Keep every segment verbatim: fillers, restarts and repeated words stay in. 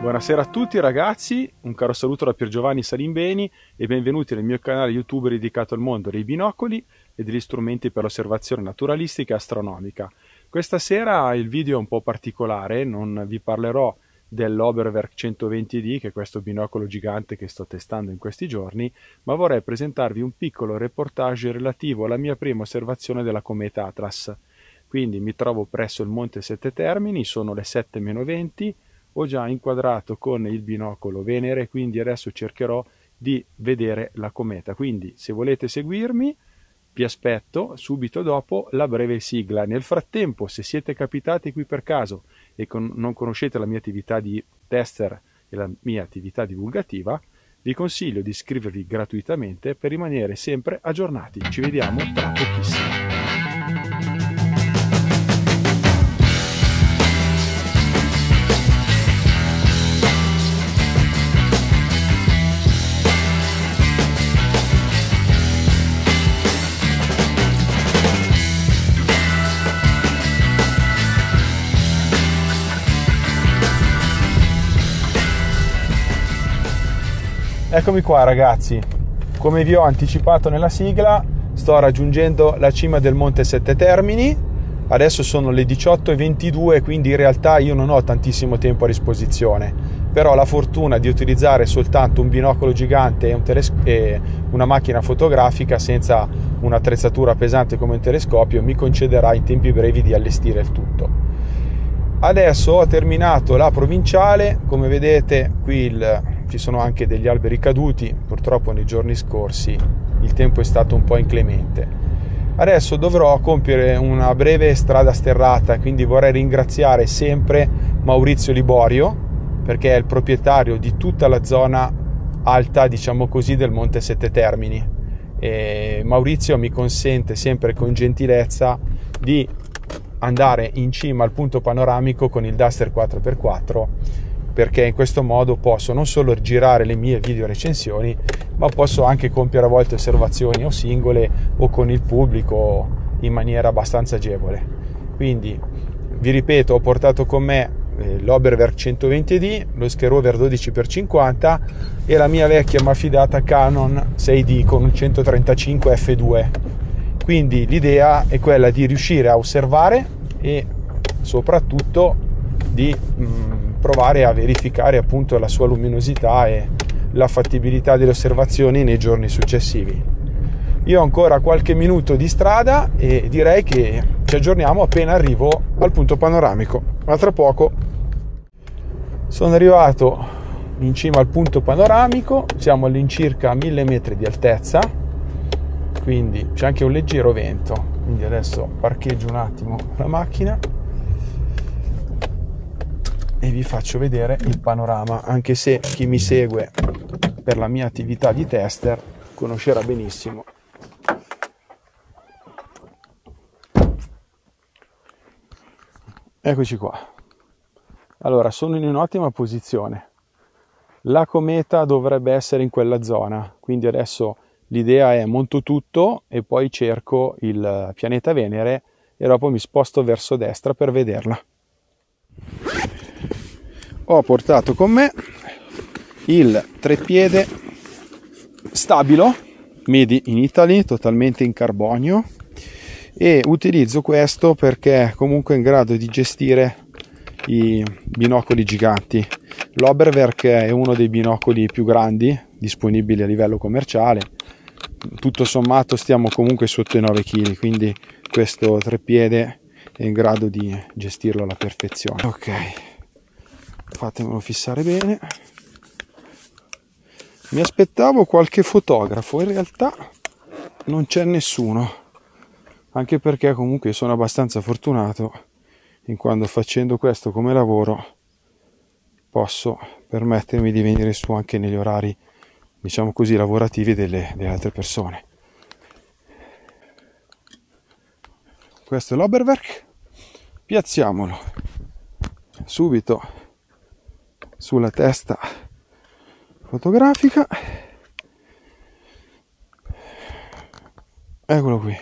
Buonasera a tutti ragazzi, un caro saluto da Piergiovanni Salimbeni e benvenuti nel mio canale YouTube dedicato al mondo dei binocoli e degli strumenti per l'osservazione naturalistica e astronomica. Questa sera il video è un po' particolare, non vi parlerò dell'Oberwerk centoventi D, che è questo binocolo gigante che sto testando in questi giorni, ma vorrei presentarvi un piccolo reportage relativo alla mia prima osservazione della cometa Atlas. Quindi mi trovo presso il Monte Sette Termini, sono le sette meno venti, ho già inquadrato con il binocolo Venere, quindi adesso cercherò di vedere la cometa. Quindi se volete seguirmi vi aspetto subito dopo la breve sigla. Nel frattempo, se siete capitati qui per caso e con, non conoscete la mia attività di tester e la mia attività divulgativa, vi consiglio di iscrivervi gratuitamente per rimanere sempre aggiornati. Ci vediamo tra pochissimo. Eccomi qua ragazzi, come vi ho anticipato nella sigla sto raggiungendo la cima del Monte Sette Termini, adesso sono le diciotto e ventidue, quindi in realtà io non ho tantissimo tempo a disposizione, però ho la fortuna di utilizzare soltanto un binocolo gigante e, un teles- e una macchina fotografica senza un'attrezzatura pesante come un telescopio mi concederà in tempi brevi di allestire il tutto. Adesso ho terminato la provinciale, come vedete qui il, ci sono anche degli alberi caduti, purtroppo nei giorni scorsi il tempo è stato un po' inclemente. Adesso dovrò compiere una breve strada sterrata, quindi vorrei ringraziare sempre Maurizio Liborio perché è il proprietario di tutta la zona alta, diciamo così, del Monte Sette Termini. E Maurizio mi consente sempre con gentilezza di andare in cima al punto panoramico con il Duster quattro per quattro, perché in questo modo posso non solo girare le mie video recensioni, ma posso anche compiere a volte osservazioni o singole o con il pubblico in maniera abbastanza agevole. Quindi vi ripeto, ho portato con me l'Oberwerk centoventi D, lo Skerover dodici per cinquanta e la mia vecchia ma fidata Canon sei D con un centotrentacinque effe due. Quindi l'idea è quella di riuscire a osservare e soprattutto di mh, provare a verificare appunto la sua luminosità e la fattibilità delle osservazioni nei giorni successivi. Io ho ancora qualche minuto di strada e direi che ci aggiorniamo appena arrivo al punto panoramico. Ma tra poco. Sono arrivato in cima al punto panoramico, siamo all'incirca a mille metri di altezza, quindi c'è anche un leggero vento, quindi adesso parcheggio un attimo la macchina e vi faccio vedere il panorama, anche se chi mi segue per la mia attività di tester conoscerà benissimo. Eccoci qua. Allora, sono in un'ottima posizione. La cometa dovrebbe essere in quella zona, quindi adesso l'idea è monto tutto e poi cerco il pianeta Venere e dopo mi sposto verso destra per vederla. Ho portato con me il treppiede stabilo Made in Italy, totalmente in carbonio, e utilizzo questo perché comunque è in grado di gestire i binocoli giganti. L'Oberwerk è uno dei binocoli più grandi disponibili a livello commerciale. Tutto sommato stiamo comunque sotto i nove chili, quindi questo treppiede è in grado di gestirlo alla perfezione. Ok, fatemelo fissare bene. Mi aspettavo qualche fotografo, in realtà non c'è nessuno, anche perché comunque sono abbastanza fortunato in quanto facendo questo come lavoro posso permettermi di venire su anche negli orari, diciamo così, lavorativi delle, delle altre persone. Questo è l'Oberwerk, piazziamolo subito sulla testa fotografica. Eccolo qui,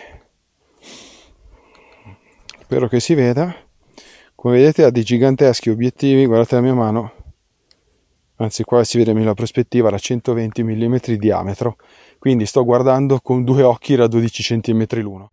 spero che si veda. Come vedete ha dei giganteschi obiettivi, guardate la mia mano, anzi qua si vede meglio la prospettiva, da centoventi millimetri di diametro, quindi sto guardando con due occhi da dodici centimetri l'uno.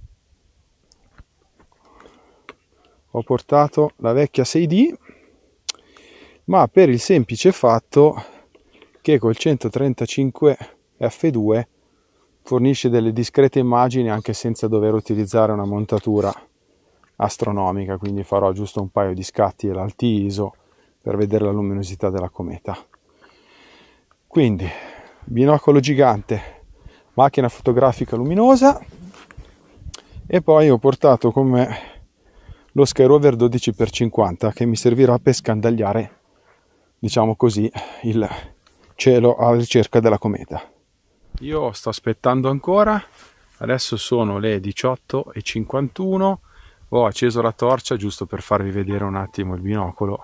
Ho portato la vecchia sei D, ma per il semplice fatto che col centotrentacinque effe due fornisce delle discrete immagini anche senza dover utilizzare una montatura astronomica, quindi farò giusto un paio di scatti all'alti I S O per vedere la luminosità della cometa. Quindi binocolo gigante, macchina fotografica luminosa, e poi ho portato con me lo Skyrover dodici per cinquanta che mi servirà per scandagliare, diciamo così, il cielo alla ricerca della cometa. Io sto aspettando ancora, adesso sono le diciotto e cinquantuno, ho acceso la torcia giusto per farvi vedere un attimo il binocolo,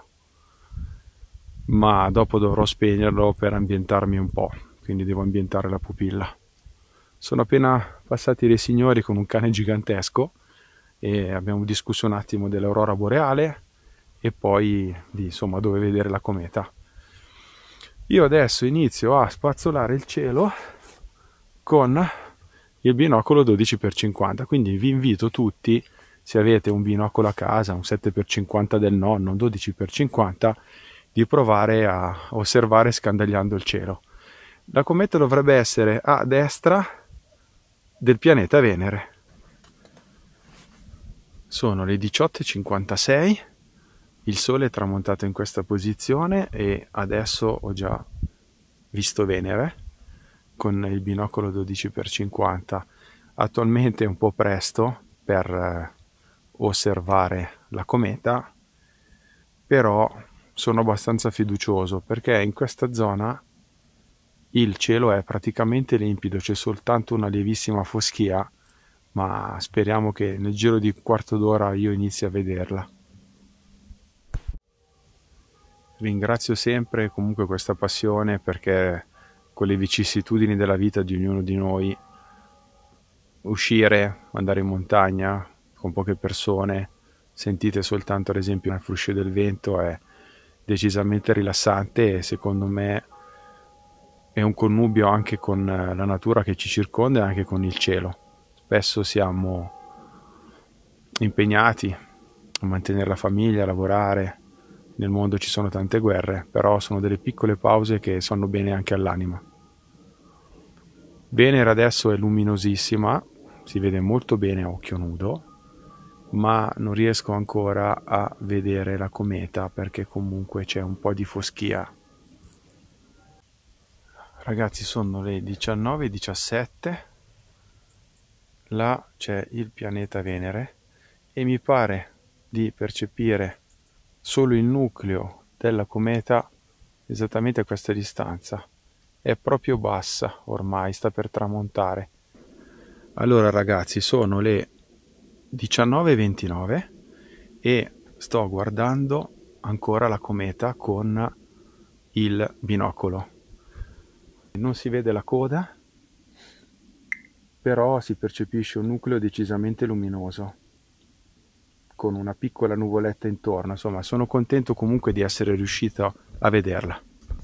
ma dopo dovrò spegnerlo per ambientarmi un po', quindi devo ambientare la pupilla. Sono appena passati dei signori con un cane gigantesco e abbiamo discusso un attimo dell'aurora boreale e poi di insomma dove vedere la cometa. Io adesso inizio a spazzolare il cielo con il binocolo dodici per cinquanta, quindi vi invito tutti, se avete un binocolo a casa, un sette per cinquanta del nonno, un dodici per cinquanta, di provare a osservare scandagliando il cielo. La cometa dovrebbe essere a destra del pianeta Venere. Sono le diciotto e cinquantasei, il sole è tramontato in questa posizione e adesso ho già visto Venere con il binocolo dodici per cinquanta. Attualmente è un po' presto per osservare la cometa, però sono abbastanza fiducioso perché in questa zona il cielo è praticamente limpido, c'è soltanto una lievissima foschia, ma speriamo che nel giro di un quarto d'ora io inizi a vederla. Ringrazio sempre comunque questa passione, perché con le vicissitudini della vita di ognuno di noi, uscire, andare in montagna con poche persone, sentite soltanto ad esempio il fruscio del vento, è decisamente rilassante e secondo me è un connubio anche con la natura che ci circonda e anche con il cielo. Spesso siamo impegnati a mantenere la famiglia, a lavorare, nel mondo ci sono tante guerre, però sono delle piccole pause che fanno bene anche all'anima. Venere adesso è luminosissima, si vede molto bene a occhio nudo, ma non riesco ancora a vedere la cometa perché comunque c'è un po' di foschia. Ragazzi, sono le diciannove e diciassette, là c'è il pianeta Venere e mi pare di percepire solo il nucleo della cometa esattamente a questa distanza. È proprio bassa ormai, sta per tramontare. Allora ragazzi, sono le diciannove e ventinove e sto guardando ancora la cometa con il binocolo. Non si vede la coda, però si percepisce un nucleo decisamente luminoso con una piccola nuvoletta intorno. Insomma, sono contento comunque di essere riuscito a vederla.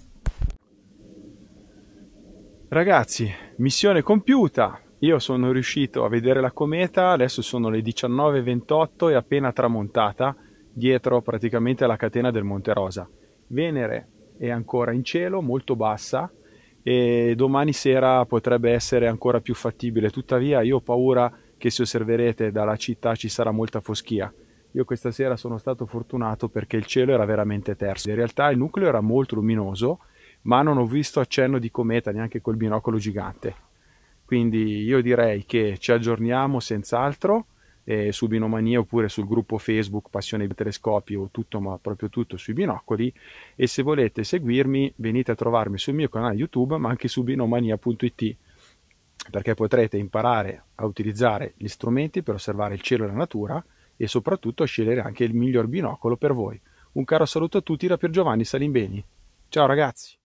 Ragazzi, missione compiuta. Io sono riuscito a vedere la cometa, adesso sono le diciannove e ventotto e appena tramontata dietro praticamente alla catena del Monte Rosa. Venere è ancora in cielo, molto bassa, e domani sera potrebbe essere ancora più fattibile. Tuttavia io ho paura che, se osserverete dalla città, ci sarà molta foschia. Io questa sera sono stato fortunato perché il cielo era veramente terso. In realtà il nucleo era molto luminoso, ma non ho visto accenno di cometa neanche col binocolo gigante. Quindi io direi che ci aggiorniamo senz'altro eh, su Binomania oppure sul gruppo Facebook Passione dei Telescopi, o tutto, ma proprio tutto sui binocoli. E se volete seguirmi, venite a trovarmi sul mio canale YouTube, ma anche su binomania punto it, perché potrete imparare a utilizzare gli strumenti per osservare il cielo e la natura e soprattutto scegliere anche il miglior binocolo per voi. Un caro saluto a tutti da Pier Giovanni Salimbeni. Ciao ragazzi!